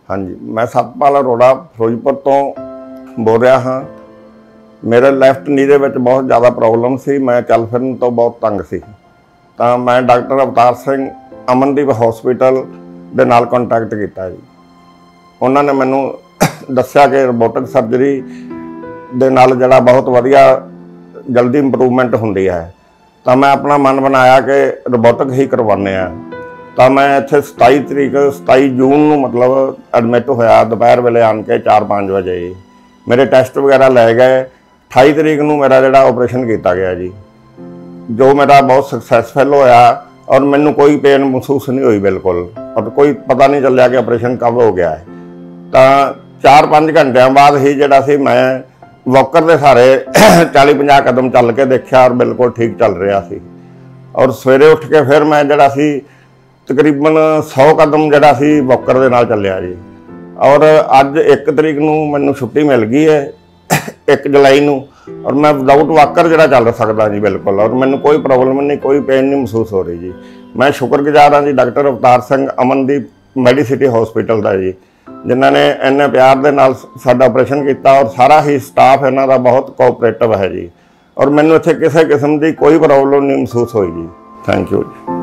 हाँ जी, मैं सतपाल अरोड़ा फिरोजपुर तो बोल रहा हाँ। मेरे लैफ्ट नी दे विच बहुत ज़्यादा प्रॉब्लम सी, मैं चल फिरन तो बहुत तंग सी। तो मैं डॉक्टर अवतार सिंह अमनदीप हॉस्पिटल दे नाल कॉन्टैक्ट किया जी। उन्होंने मैनू दस्या कि रोबोटिक सर्जरी दे नाल जिहड़ा बहुत वधिया जल्दी इंप्रूवमेंट हुंदी है। तो मैं अपना मन बनाया कि रोबोटिक ही करवाने आ। तो मैं इत्थे 27 जून नूं मतलब एडमिट होया दोपहर वेले आन के 4-5 बजे जी। मेरे टेस्ट वगैरह लै गए। 28 तरीक नूं मेरा जिहड़ा ऑपरेशन किया गया जी, जो मेरा बहुत सक्सैसफुल होया और मैनू कोई पेन महसूस नहीं हुई बिल्कुल, और कोई पता नहीं चलिया कि ऑपरेशन कब हो गया है। तो 4-5 घंटिया बाद ही जिहड़ा सी मैं वॉकर के सारे 40-50 कदम चल के देखा और बिल्कुल ठीक चल रहा सी। और सवेरे उठ के फिर मैं जिहड़ा सी तकरीबन 100 कदम जिहड़ा सी वॉकर दे नाल चलिया जी। और अज 1 तरीक नूं मैनू छुट्टी मिल गई है 1 जुलाई नूं, और मैं विदाउट वॉकर जिहड़ा चल सकदा जी बिल्कुल, और मैनू कोई प्रॉब्लम नहीं, कोई पेन नहीं महसूस हो रही जी। मैं शुक्रगुजार हाँ जी डॉक्टर अवतार सिंह अमनदीप मैडिसिटी हॉस्पिटल का जी, जिन्होंने इन्ने प्यार दे नाल साडा ऑपरेशन किया, और सारा ही स्टाफ इन्हां दा बहुत कोऑपरेटिव है जी। और मैनू इत्थे किसी किस्म की कोई प्रॉब्लम नहीं महसूस हुई जी। Thank you ji.